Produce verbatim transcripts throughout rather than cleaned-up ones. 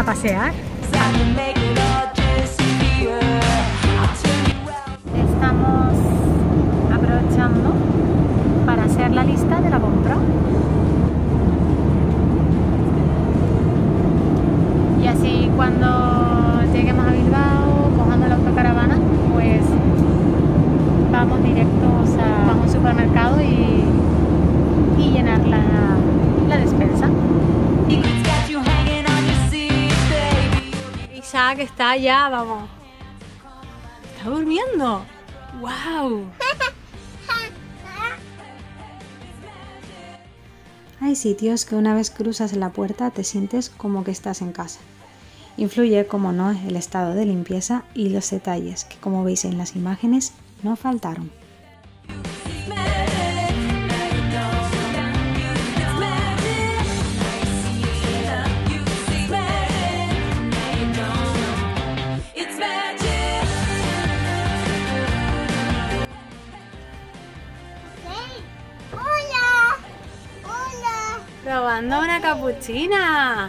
a pasear. Estamos aprovechando para hacer la lista de la compra. Y así cuando lleguemos a Bilbao, cojando la autocaravana, pues vamos directos a un supermercado y, y llenar la, la despensa. Isaac está ya, vamos. Está durmiendo. ¡Wow! Hay sitios que una vez cruzas la puerta te sientes como que estás en casa. Influye, como no, el estado de limpieza y los detalles que, como veis en las imágenes, no faltaron. Probando una capuchina.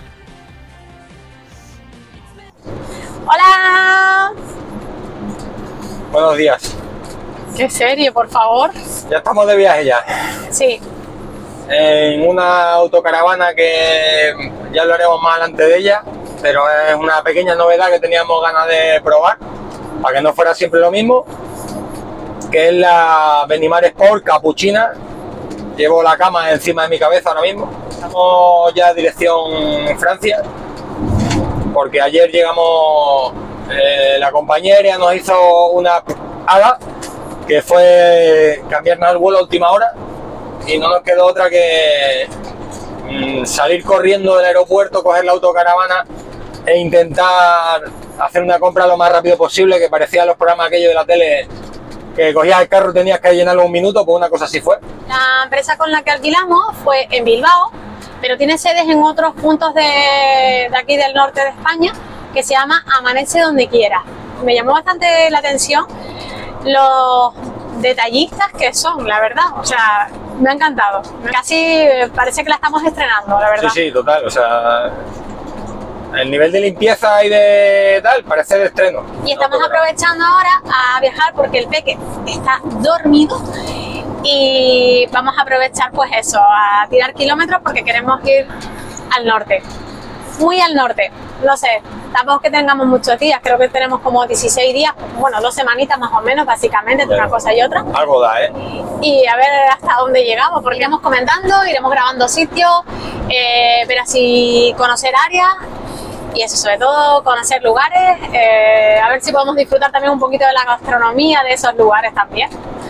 ¡Hola! Buenos días. ¿Qué serie, por favor? Ya estamos de viaje ya. Sí. En una autocaravana que ya hablaremos más adelante de ella, pero es una pequeña novedad que teníamos ganas de probar, para que no fuera siempre lo mismo, que es la Benimar Sport Capuchina. Llevo la cama encima de mi cabeza ahora mismo. Estamos ya dirección Francia, porque ayer llegamos, eh, la compañera nos hizo una haga, que fue cambiarnos el vuelo a última hora, y no nos quedó otra que mm, salir corriendo del aeropuerto, coger la autocaravana e intentar hacer una compra lo más rápido posible, que parecía los programas aquellos de la tele, que cogías el carro y tenías que llenarlo en un minuto, pues una cosa así fue. La empresa con la que alquilamos fue en Bilbao, pero tiene sedes en otros puntos de, de aquí del norte de España, que se llama Amanece Donde Quiera. Me llamó bastante la atención los detallistas que son, la verdad, o sea, me ha encantado. Casi parece que la estamos estrenando, la verdad. Sí, sí, total, o sea, el nivel de limpieza y de tal parece de estreno. Y estamos no, aprovechando ahora a viajar porque el peque está dormido y vamos a aprovechar pues eso, a tirar kilómetros porque queremos ir al norte, muy al norte, no sé, tampoco que tengamos muchos días, creo que tenemos como dieciséis días, bueno, dos semanitas más o menos básicamente, entre una cosa y otra. Algo da, ¿eh? Y a ver hasta dónde llegamos, porque iremos comentando, iremos grabando sitios, eh, ver así, conocer áreas. Y eso, sobre todo conocer lugares, eh, a ver si podemos disfrutar también un poquito de la gastronomía de esos lugares también.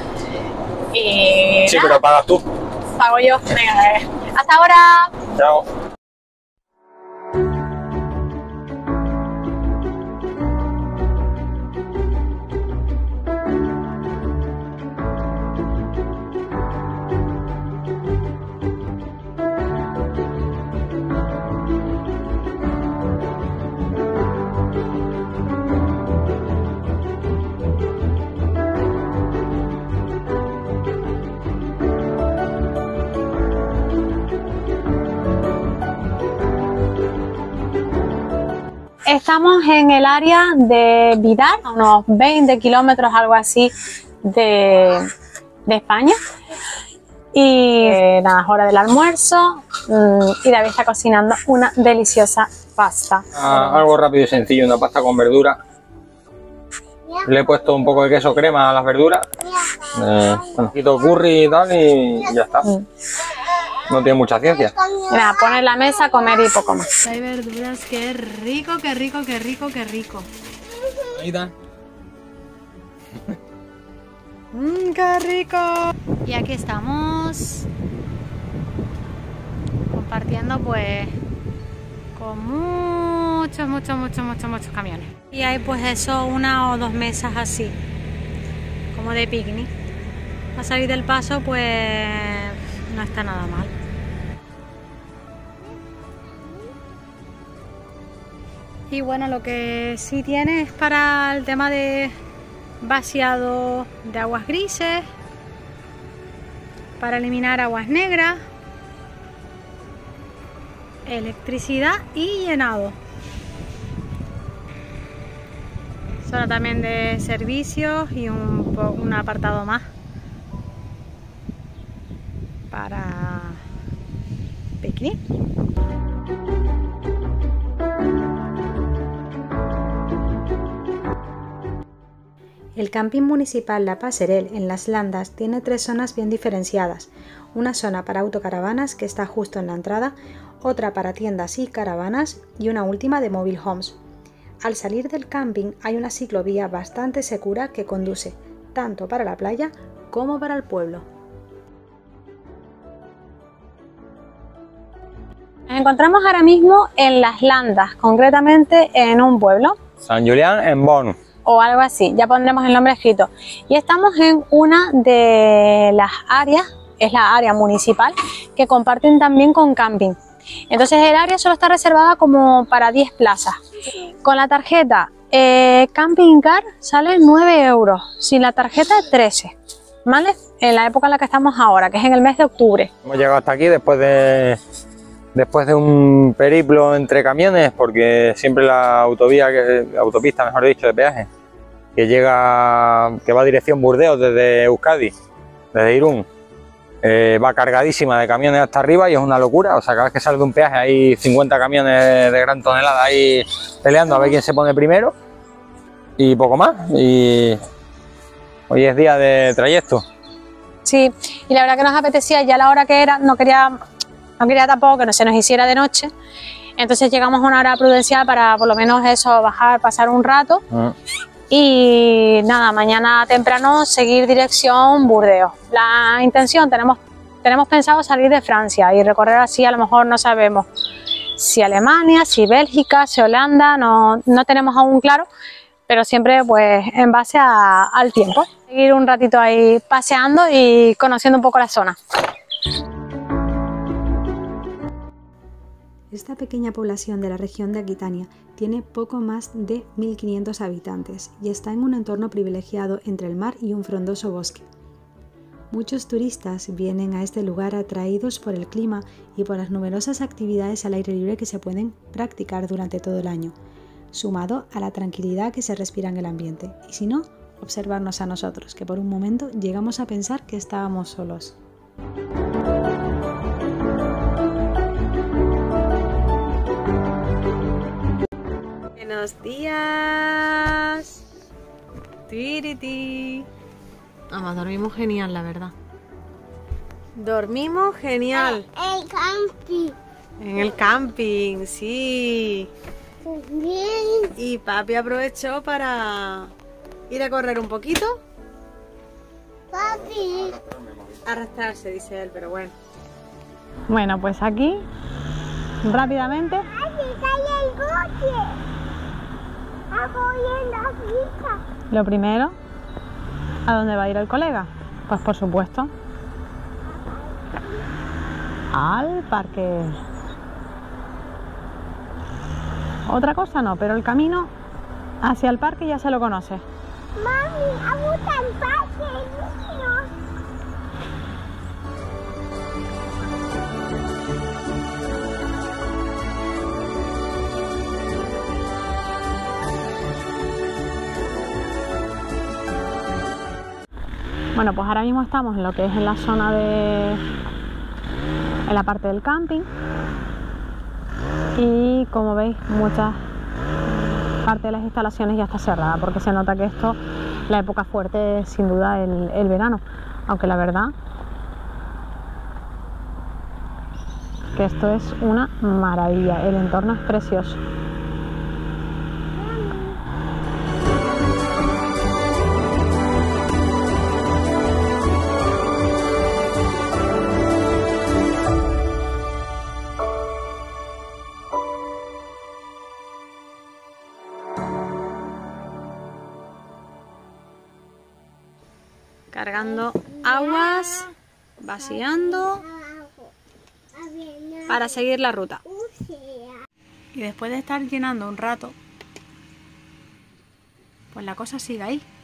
Y sí, nada, pero pagas tú. Pago yo. Venga, eh. Hasta ahora. Chao. Estamos en el área de Vidar, a unos veinte kilómetros, algo así, de, de España. Y eh, nada, es hora del almuerzo mmm, y David está cocinando una deliciosa pasta. Ah, algo rápido y sencillo, una pasta con verdura. Le he puesto un poco de queso crema a las verduras, eh, bueno, un poquito de curry y tal y ya está. Mm. No tiene mucha ciencia. Nada, poner la mesa, comer y poco más. Hay verduras, qué rico, qué rico, qué rico, qué rico. Ahí está. Mmm, qué rico. Y aquí estamos compartiendo pues con muchos, muchos, muchos, muchos, muchos camiones. Y hay pues eso, una o dos mesas así, como de picnic. A salir del paso pues no está nada mal. Y bueno, lo que sí tiene es para el tema de vaciado de aguas grises, para eliminar aguas negras, electricidad y llenado. Zona también de servicios y un, un apartado más para picnic. El camping municipal La Passerelle en Las Landas tiene tres zonas bien diferenciadas. Una zona para autocaravanas que está justo en la entrada, otra para tiendas y caravanas y una última de mobile homes. Al salir del camping hay una ciclovía bastante segura que conduce tanto para la playa como para el pueblo. Nos encontramos ahora mismo en Las Landas, concretamente en un pueblo. San Julián en Bonus. O algo así, ya pondremos el nombre escrito. Y estamos en una de las áreas, es la área municipal, que comparten también con camping. Entonces el área solo está reservada como para diez plazas. Con la tarjeta eh, Camping Car sale nueve euros, sin la tarjeta trece, ¿vale? En la época en la que estamos ahora, que es en el mes de octubre. Hemos llegado hasta aquí después de, después de un periplo entre camiones, porque siempre la autovía, que, autopista mejor dicho, de peaje, que llega, que va a dirección Burdeos desde Euskadi, desde Irún, eh, va cargadísima de camiones hasta arriba y es una locura. O sea, cada vez que sale de un peaje hay cincuenta camiones de gran tonelada ahí peleando a ver quién se pone primero y poco más. Y hoy es día de trayecto. Sí, y la verdad que nos apetecía, ya la hora que era, no quería, no quería tampoco que no se nos hiciera de noche. Entonces llegamos a una hora prudencial para por lo menos eso, bajar, pasar un rato. Mm. Y nada, mañana temprano seguir dirección Burdeos. La intención, tenemos, tenemos pensado salir de Francia y recorrer así, a lo mejor no sabemos si Alemania, si Bélgica, si Holanda, no, no tenemos aún claro, pero siempre pues en base a, al tiempo. Seguir un ratito ahí paseando y conociendo un poco la zona. Esta pequeña población de la región de Aquitania tiene poco más de mil quinientos habitantes y está en un entorno privilegiado entre el mar y un frondoso bosque. Muchos turistas vienen a este lugar atraídos por el clima y por las numerosas actividades al aire libre que se pueden practicar durante todo el año, sumado a la tranquilidad que se respira en el ambiente. Y si no, observarnos a nosotros, que por un momento llegamos a pensar que estábamos solos. Buenos días. Tiriti. Vamos, dormimos genial, la verdad. Dormimos genial. El camping. En el camping, sí. Bien. Y papi aprovechó para ir a correr un poquito. Papi. Arrastrarse, dice él, pero bueno. Bueno, pues aquí, rápidamente. ¡Ay, sale el coche! Voy en la pista. Lo primero, ¿a dónde va a ir el colega? Pues por supuesto, al parque. Otra cosa no, pero el camino hacia el parque ya se lo conoce. Mami, ¿a gusta el parque, niños? Bueno, pues ahora mismo estamos en lo que es en la zona de... en la parte del camping. Y como veis, muchas parte de las instalaciones ya está cerrada, porque se nota que esto, la época fuerte es sin duda el, el verano, aunque la verdad que esto es una maravilla, el entorno es precioso. Cargando aguas, vaciando para seguir la ruta. Y después de estar llenando un rato, pues la cosa sigue ahí.